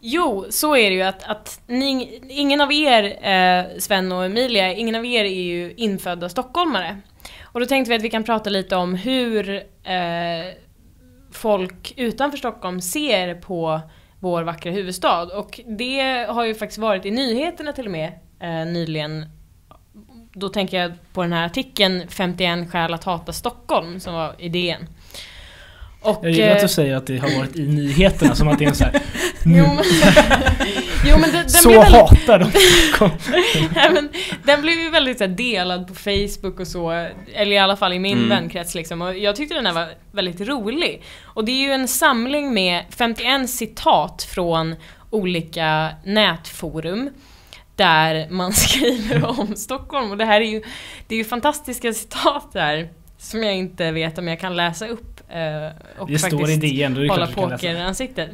Jo, så är det ju att ingen av er, Sven och Emilia, ingen av er är ju infödda stockholmare. Och då tänkte vi att vi kan prata lite om hur folk utanför Stockholm ser på vår vackra huvudstad. Och det har ju faktiskt varit i nyheterna till och med nyligen. Då tänker jag på den här artikeln 51 skäl att hata Stockholm som var idén. Och, jag gillar att du säger att det har varit i nyheterna som att det är så här. Jo, men den så blev väldigt, hatar de. ja, men den blev ju väldigt så här, delad på Facebook och så, eller i alla fall i min vänkrets liksom. Och jag tyckte den här var väldigt rolig. Och det är ju en samling med 51 citat från olika nätforum där man skriver om Stockholm. Och det är ju fantastiska citat där som jag inte vet om jag kan läsa upp och det står i DN, då är det hålla pokeransiktet.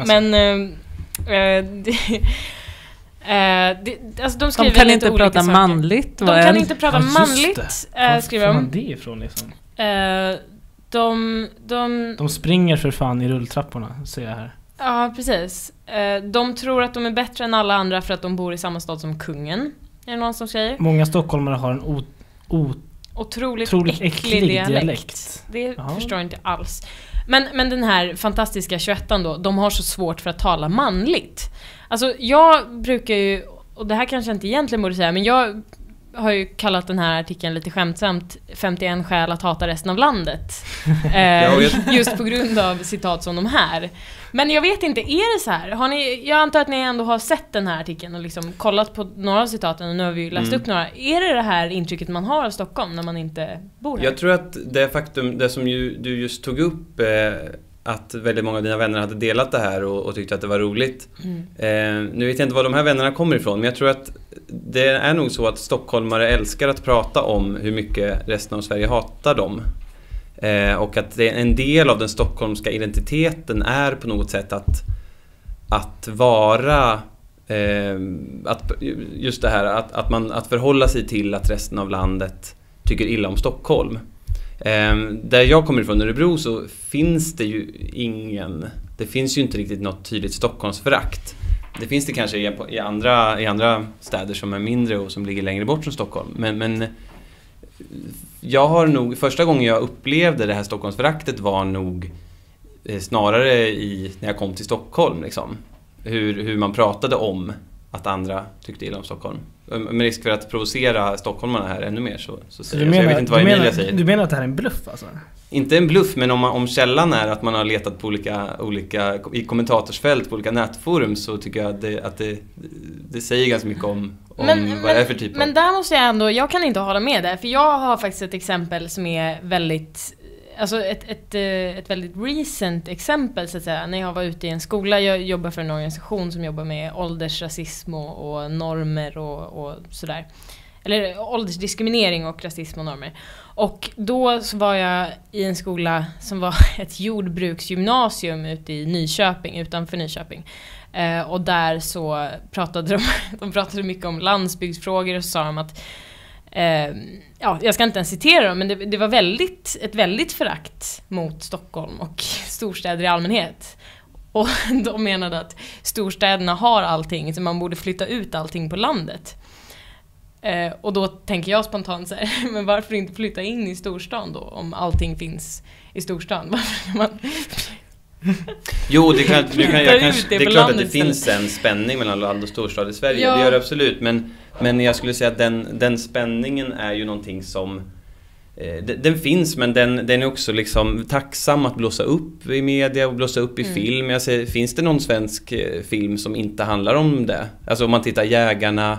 Alltså de kan inte prata saker. Manligt. De kan inte prata manligt, skriver de. Var det ifrån liksom? De springer för fan i rulltrapporna, ser jag här. Ja, precis. De tror att de är bättre än alla andra för att de bor i samma stad som kungen. Är det någon som säger? Många stockholmare har en otroligt äcklig dialekt. Det förstår jag inte alls. Men den här fantastiska 21:an då, de har så svårt för att tala manligt. Alltså jag brukar ju, och det här kanske inte egentligen borde säga, men jag har ju kallat den här artikeln lite skämtsamt 51 skäl att hata resten av landet. Just på grund av citat som de här. Men jag vet inte, är det så här? Jag antar att ni ändå har sett den här artikeln och liksom kollat på några av citaten, och nu har vi ju läst upp några. Är det här intrycket man har av Stockholm när man inte bor här? Jag tror att det som du just tog upp, att väldigt många av dina vänner hade delat det här och tyckte att det var roligt. Nu vet jag inte var de här vännerna kommer ifrån, men jag tror att det är nog så att stockholmare älskar att prata om hur mycket resten av Sverige hatar dem. Och att en del av den stockholmska identiteten är på något sätt att vara just det här att förhålla sig till att resten av landet tycker illa om Stockholm. Där jag kommer ifrån, Örebro, så finns det ju det finns ju inte riktigt något tydligt Stockholmsförakt. Det finns det kanske i andra städer som är mindre och som ligger längre bort från Stockholm. Men jag har nog, första gången jag upplevde det här Stockholmsföraktet var nog snarare när jag kom till Stockholm liksom. Hur man pratade om att andra tyckte illa om Stockholm. Med risk för att provocera stockholmarna här ännu mer så säger jag vet inte vad Emilia säger. Du menar att det här är en bluff alltså? Inte en bluff, men om källan är att man har letat på olika i kommentatorsfält på olika nätforum, så tycker jag att det säger ganska mycket om vad det är för typ av... Men där måste jag ändå, jag kan inte hålla med där, för jag har faktiskt ett exempel som är väldigt, alltså ett väldigt recent exempel så att säga. När jag var ute i en skola, jag jobbar för en organisation som jobbar med åldersrasism och normer och sådär. Eller åldersdiskriminering och rasism och normer. Och då så var jag i en skola som var ett jordbruksgymnasium ute i Nyköping, utanför Nyköping. Och där så pratade de pratade mycket om landsbygdsfrågor, och så sa de att jag ska inte ens citera dem, men det var ett väldigt förakt mot Stockholm och storstäder i allmänhet. Och de menade att storstäderna har allting, så man borde flytta ut allting på landet. Och då tänker jag spontant så här, men varför inte flytta in i storstan då, om allting finns i storstan? Varför kan man... Jo, det är klart att det finns en spänning mellan land och storstad i Sverige. Ja. Det gör det absolut, men jag skulle säga att den spänningen är ju någonting som den finns, men den är också liksom tacksam att blåsa upp i media och blåsa upp i film. Jag säger, finns det någon svensk film som inte handlar om det? Alltså om man tittar Jägarna,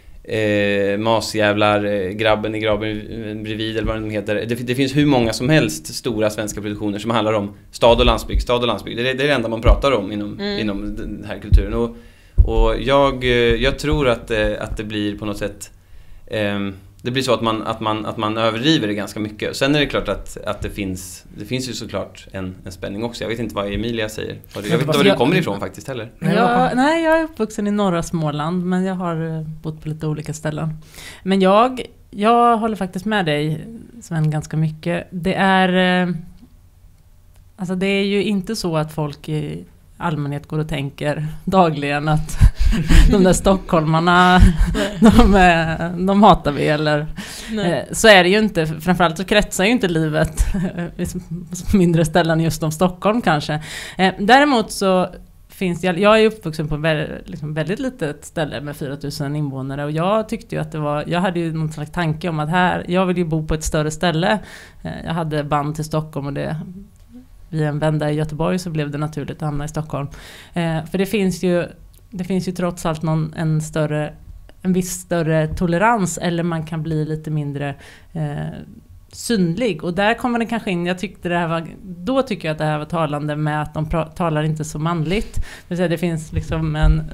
Masjävlar, Grabben i graben bredvid, eller vad den heter. Det finns hur många som helst stora svenska produktioner som handlar om stad och landsbygd. Det är det enda man pratar om inom den här kulturen. Och jag tror att det blir på något sätt det blir så att man överdriver det ganska mycket. Sen är det klart att det finns ju såklart en spänning också. Jag vet inte vad Emilia säger. Jag vet inte var du kommer ifrån faktiskt heller. Nej, jag är uppvuxen i norra Småland, men jag har bott på lite olika ställen. Men jag håller faktiskt med dig, Sven, ganska mycket. Det är ju inte så att folk allmänhet går och tänker dagligen att de där stockholmarna, de hatar vi, eller så är det ju inte. Framförallt så kretsar ju inte livet på mindre ställen just om Stockholm kanske. Däremot så finns det, jag är uppvuxen på väldigt litet ställe med 4000 invånare, och jag tyckte ju att jag hade ju någon slags tanke om att jag vill ju bo på ett större ställe. Jag hade band till Stockholm, och vid en vända i Göteborg så blev det naturligt att hamna i Stockholm. För det finns ju trots allt en viss större tolerans, eller man kan bli lite mindre synlig, och där kommer det kanske in. Då tycker jag att det här var talande med att de talar inte så manligt. Det finns liksom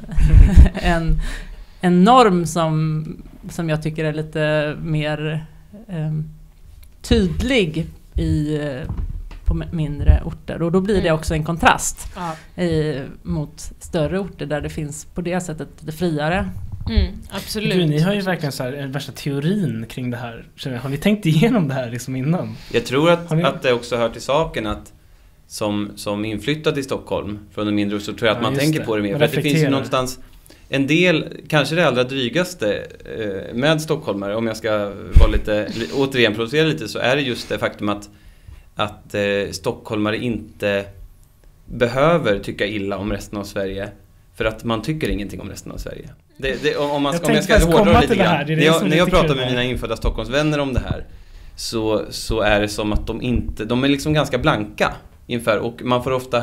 en norm som jag tycker är lite mer tydlig på mindre orter, och då blir det också en kontrast mot större orter där det finns på det sättet det friare. Absolut. Gud, ni har ju verkligen så här värsta teorin kring det här. Har ni tänkt igenom det här liksom innan? Jag tror att det också hör till saken att som inflyttad i Stockholm från en mindre ort, så tror jag att man tänker på det mer. För att det finns ju någonstans en del, kanske det allra drygaste med stockholmare, om jag ska vara återigen producera lite, så är det just det faktum att stockholmare inte behöver tycka illa om resten av Sverige, för att man tycker ingenting om resten av Sverige. Om jag ska hårdra lite grann. När jag pratar med mina infödda Stockholmsvänner om det här, så är det som att de är liksom ganska blanka inför, och man får ofta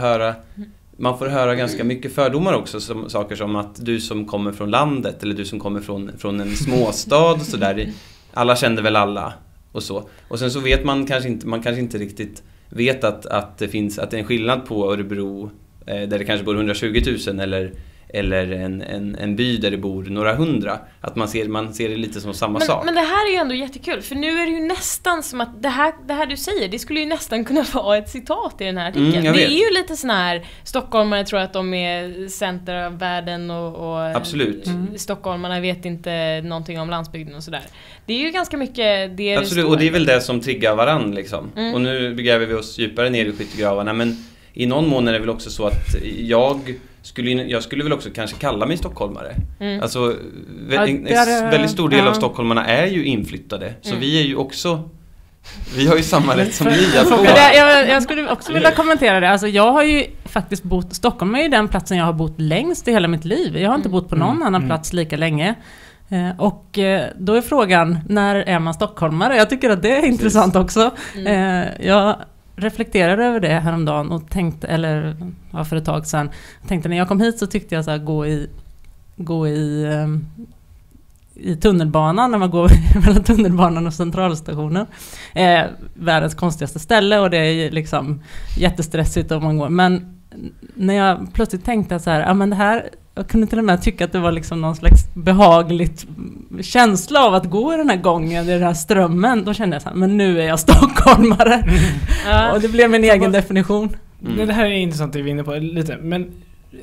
höra ganska mycket fördomar också, saker som att du som kommer från landet, eller du som kommer från en småstad och så där, alla kände väl alla och så. Och sen så vet man kanske inte riktigt vet att det är en skillnad på Örebro, där det kanske bor 120 000, eller en by där det bor några hundra. Att man ser det lite som samma sak. Men det här är ju ändå jättekul, för nu är det ju nästan som att det här du säger, det skulle ju nästan kunna vara ett citat i den här artikeln. Det är ju lite sån här, stockholmare tror att de är center av världen, och absolut. Stockholmarna vet inte någonting om landsbygden och sådär. Det är ju ganska mycket det. Absolut, och det är väl det som triggar varann liksom. Och nu begräver vi oss djupare ner i skyttegravarna, men i någon mån är det väl också så att jag skulle väl också kanske kalla mig stockholmare. Alltså en väldigt stor del av stockholmarna är ju inflyttade. Så vi är ju också, vi har ju samma rätt som ni att bo. Jag skulle också vilja kommentera det. Alltså jag har ju faktiskt bott, Stockholm är ju den platsen jag har bott längst i hela mitt liv. Jag har inte bott på någon annan plats lika länge. Och då är frågan, när är man stockholmare? Jag tycker att det är intressant också. Jag reflekterade över det häromdagen och tänkte, för ett tag sedan, tänkte när jag kom hit så tyckte jag så här, gå i tunnelbanan, när man går mellan tunnelbanan och centralstationen, världens konstigaste ställe, och det är liksom jättestressigt om man går. Men när jag plötsligt tänkte så här, men det här, jag kunde till och med tycka att det var liksom någon slags behagligt känsla av att gå i den här gången, i den här strömmen. Då kände jag så här, men nu är jag stockholmare. Och det blev min egen definition. Det här är intressant, det vi är inne på lite. Men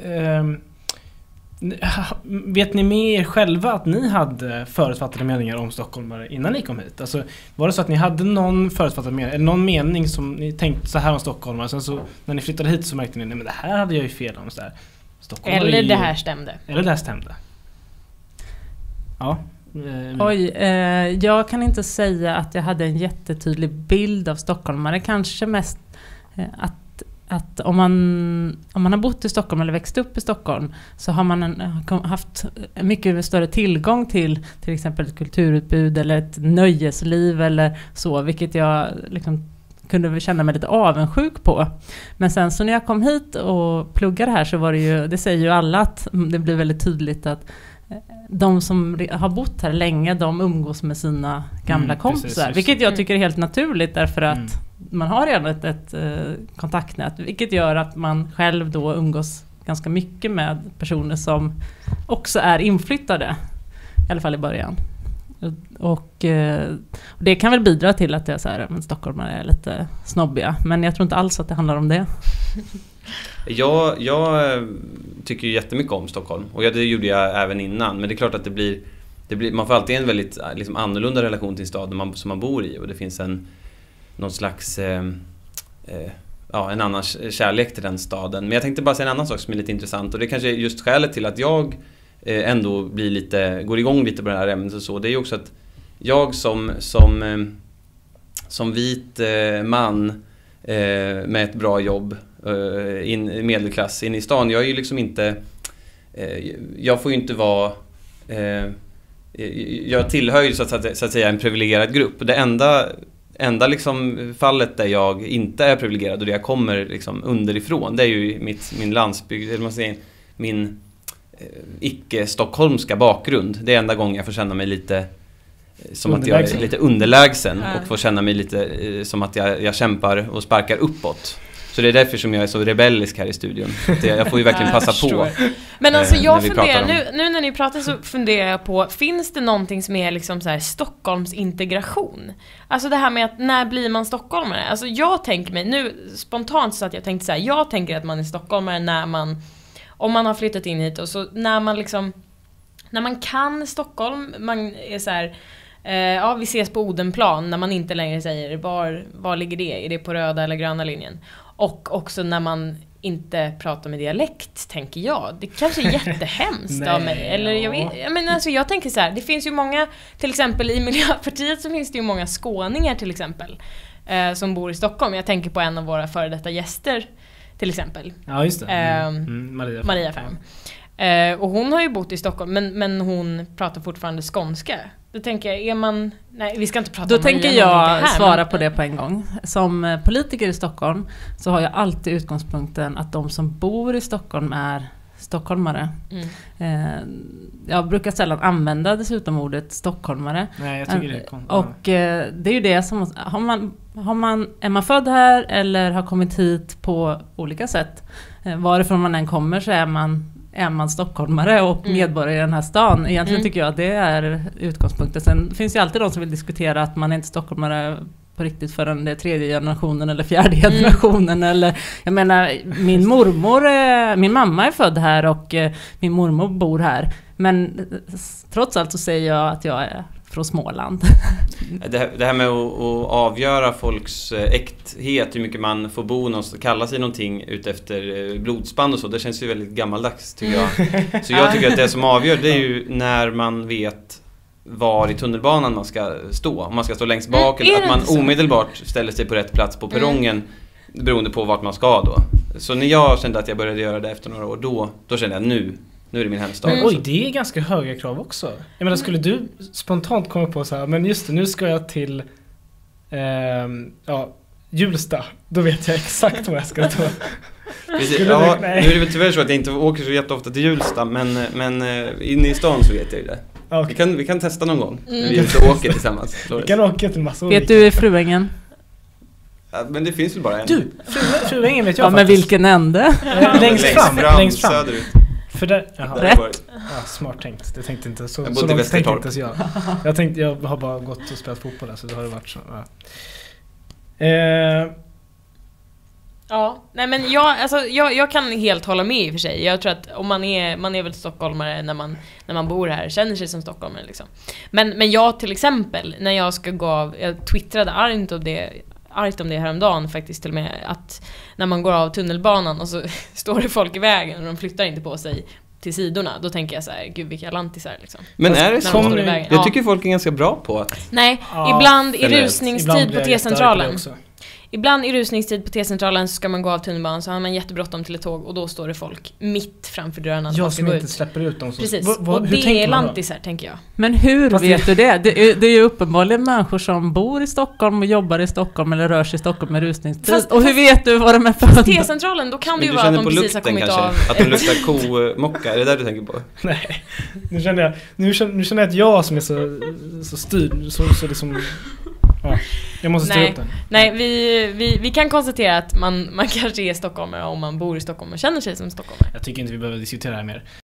vet ni med er själva att ni hade förutfattade meningar om stockholmare innan ni kom hit? Alltså, var det så att ni hade någon förutfattad mening, eller någon mening som ni tänkte så här om stockholmare, sen så när ni flyttade hit så märkte ni, nej men det här hade jag ju fel om så där. Eller det här stämde. Eller det här stämde. Ja. Jag kan inte säga att jag hade en jättetydlig bild av stockholmare. Kanske mest att om man har bott i Stockholm eller växt upp i Stockholm, så har man haft mycket större tillgång till exempel ett kulturutbud eller ett nöjesliv eller så, vilket jag liksom kunde känna mig lite avundsjuk på. Men sen så när jag kom hit och pluggade här, så var det ju, det säger ju alla, att det blir väldigt tydligt att de som har bott här länge, de umgås med sina gamla kompisar. Precis. Vilket jag tycker är helt naturligt, därför att man har redan ett kontaktnät. Vilket gör att man själv då umgås ganska mycket med personer som också är inflyttade. I alla fall i början. Och det kan väl bidra till att jag säger att stockholmare är lite snobbiga. Men jag tror inte alls att det handlar om det. Jag tycker ju jättemycket om Stockholm. Och det gjorde jag även innan. Men det är klart att det blir man får alltid en väldigt liksom, annorlunda relation till staden som man bor i. Och det finns någon slags en annan kärlek till den staden. Men jag tänkte bara säga en annan sak som är lite intressant, och det kanske är just skälet till att jag ändå går igång lite på det här ämnet och så. Det är ju också att jag som vit man med ett bra jobb, medelklass in i stan, jag är ju liksom inte, jag får ju inte vara, jag tillhör ju så att säga en privilegierad grupp. Det enda liksom fallet där jag inte är privilegierad och där jag kommer liksom underifrån, det är ju min landsbygd, eller man säger min icke-stockholmska bakgrund. Det är enda gången jag får känna mig lite som att jag är lite underlägsen och får känna mig lite som att jag kämpar och sparkar uppåt. Så det är därför som jag är så rebellisk här i studion. Jag får ju verkligen passa på. Men alltså jag funderar, nu när ni pratar så funderar jag på, finns det någonting som är liksom så här Stockholms integration? Alltså det här med att när blir man stockholmare? Alltså jag tänker mig, nu spontant så att jag tänkte så här, jag tänker att man är stockholmare om man har flyttat in hit, och så när man kan Stockholm, man är så här, vi ses på Odenplan, när man inte längre säger var ligger det? Är det på röda eller gröna linjen? Och också när man inte pratar med dialekt, tänker jag. Det kanske är jättehemskt av mig. Eller jag tänker så här, det finns ju många, till exempel i Miljöpartiet så finns det ju många skåningar till exempel, som bor i Stockholm. Jag tänker på en av våra före detta gäster till exempel. Ja, just det. Maria Färm. Och hon har ju bott i Stockholm, men hon pratar fortfarande skånska. Då tänker jag, nej, vi ska inte prata om Maria. Då tänker jag svara på det på en gång. Som politiker i Stockholm så har jag alltid utgångspunkten att de som bor i Stockholm är stockholmare. Jag brukar sällan använda dessutom ordet stockholmare. Nej, jag tycker det är konstigt. Och det är ju det som, är man född här eller har kommit hit på olika sätt, varifrån man än kommer, så är man stockholmare och medborgare i den här stan. Egentligen tycker jag att det är utgångspunkten. Sen finns ju alltid de som vill diskutera att man är inte stockholmare på riktigt förrän det är 3:e generationen eller 4:e generationen. Eller, jag menar, min mamma är född här och min mormor bor här. Men trots allt så säger jag att jag är från Småland. Det här med att avgöra folks äkthet, hur mycket man får bo och kalla sig någonting utefter blodsband och så, det känns ju väldigt gammaldags, tycker jag. Så jag tycker att det som avgör, det är ju när man vet var i tunnelbanan man ska stå. Om man ska stå längst bak eller att man omedelbart ställer sig på rätt plats på perrongen, beroende på vart man ska då. Så när jag kände att jag började göra det efter några år, då kände jag nu är det min hemstad. Men oj, det är ganska höga krav också. Jag menar, skulle du spontant komma på så här, men just det, nu ska jag till Hjulsta. Då vet jag exakt vad jag ska ta. Ja, nu är det väl tyvärr så att jag inte åker så jätteofta till Hjulsta, men inne i stan så vet jag ju det. Okay. Vi kan testa någon gång. Vi åker tillsammans. Vi kan åka till massa olika. Vet du i Fruängen? Ja, men det finns väl bara en. Du, Fruängen vet jag faktiskt. Men vilken ände? Längst fram. Söderut. För där, rätt. Ja, smart tänkt. Det tänkte inte så långt tänkte inte jag har bara gått och spelat fotboll där, så det har det varit så. Ja, nej men jag kan helt hålla med i och för sig. Jag tror att om man är väl stockholmare när man bor här, känner sig som stockholmare liksom. Men jag till exempel, när jag ska gå av, jag twittrade argt om det häromdagen faktiskt till och med, att när man går av tunnelbanan och så står det folk i vägen och de flyttar inte på sig till sidorna, då tänker jag så här, gud vilka lantisar liksom. Men är det så? Jag tycker folk är ganska bra på att... Nej, ibland i rusningstid på T-centralen. Ibland i rusningstid på T-centralen så ska man gå av tunnelbanan, så har man jättebråttom till ett tåg och då står det folk mitt framför dörrarna. Jag som inte släpper ut dem. Precis, och det är lantisar, tänker jag. Men hur vet du det? Det är ju uppenbarligen människor som bor i Stockholm och jobbar i Stockholm eller rör sig i Stockholm med rusningstid. Och hur vet du vad de är för? T-centralen, då kan det ju vara att de precis har kommit kanske, av. Att de luktar komocka, är det där du tänker på? Nej, nu känner jag att jag som är så styrd, så liksom... Ja, jag måste styra upp den. Nej, vi kan konstatera att man kanske är stockholmare om man bor i Stockholm och känner sig som stockholmare. Jag tycker inte vi behöver diskutera det här mer.